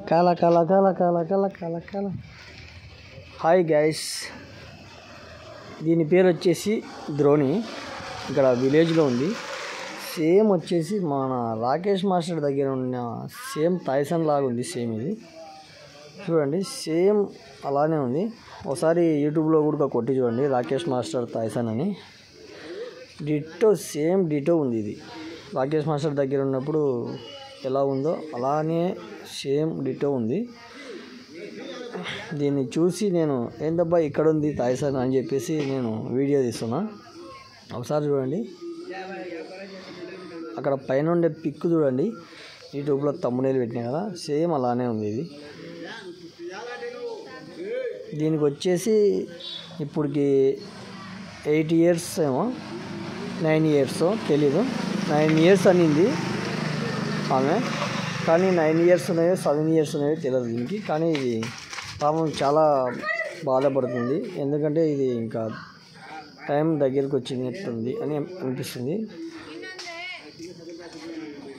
కాల కాల కాల కాల కాల కాల కాల. హాయ్ గైస్, దీని పేరు వచ్చేసి ద్రోణి. ఇక్కడ విలేజ్లో ఉంది. సేమ్ వచ్చేసి మన రాకేష్ మాస్టర్ దగ్గర ఉన్న సేమ్ టైసన్ లాగా ఉంది. సేమ్ ఇది చూడండి, సేమ్ అలానే ఉంది. ఒకసారి యూట్యూబ్లో కూడా కొట్టి చూడండి, రాకేష్ మాస్టర్ టైసన్ అని. డిటో, సేమ్ డిటో ఉంది. ఇది రాకేష్ మాస్టర్ దగ్గర ఉన్నప్పుడు ఎలా ఉందో అలానే సేమ్ డిటో ఉంది. దీన్ని చూసి నేను ఏంటబ్బా ఇక్కడ ఉంది టైసన్ అని చెప్పేసి నేను వీడియో తీస్తున్నా. ఒకసారి చూడండి, అక్కడ పైన ఉండే పిక్ చూడండి, యూట్యూబ్లో తమ్మునేలు పెట్టినా కదా, సేమ్ అలానే ఉంది. ఇది దీనికి వచ్చేసి ఇప్పటికి 8 years ఏమో, 9 years తెలీదు. 9 years అనింది ఆమె, కానీ 9 years ఉన్నాయో 7 years ఉన్నాయో తెలియదు దీనికి. కానీ ఇది పాపం చాలా బాధపడుతుంది, ఎందుకంటే ఇది ఇంకా టైం దగ్గరికి వచ్చినట్టుంది అని అనిపిస్తుంది.